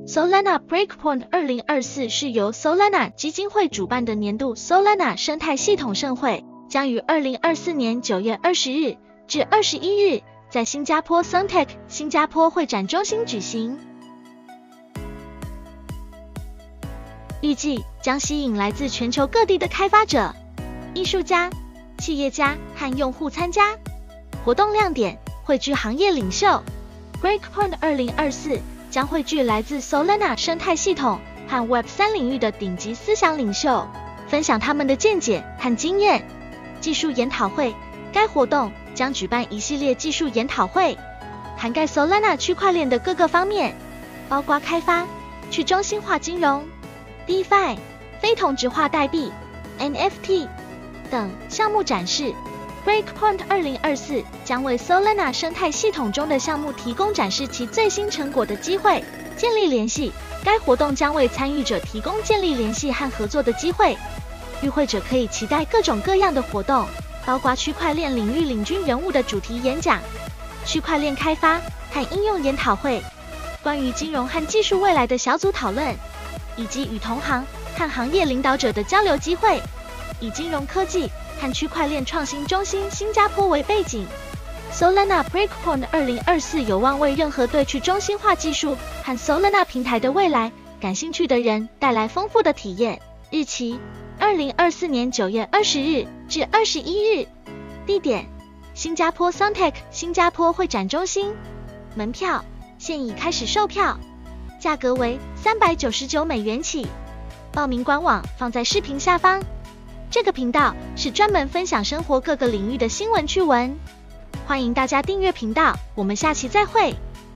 Solana Breakpoint 2024是由 Solana 基金会主办的年度 Solana 生态系统盛会，将于2024年9月20日至21日在新加坡 Suntec 新加坡会展中心举行。预计将吸引来自全球各地的开发者、艺术家、企业家和用户参加。活动亮点汇聚行业领袖。Breakpoint 2024将汇聚来自 Solana 生态系统和 Web3 领域的顶级思想领袖，分享他们的见解和经验。技术研讨会，该活动将举办一系列技术研讨会，涵盖 Solana 区块链的各个方面，包括开发、去中心化金融、DeFi、非同质化代币、NFT 等项目展示。Breakpoint 2024将为 Solana 生态系统中的项目提供展示其最新成果的机会，建立联系。该活动将为参与者提供建立联系和合作的机会。与会者可以期待各种各样的活动，包括区块链领域领军人物的主题演讲、区块链开发和应用研讨会、关于金融和技术未来的小组讨论，以及与同行和行业领导者的交流机会。以金融科技和区块链创新中心新加坡为背景， Solana Breakpoint 2024有望为任何对去中心化技术和 Solana 平台的未来感兴趣的人带来丰富的体验。日期：2024年9月20日至21日。地点：新加坡 Suntec 新加坡会展中心。门票现已开始售票，价格为$399起。报名官网放在视频下方。这个频道是专门分享生活各个领域的新闻趣闻，欢迎大家订阅频道，我们下期再会。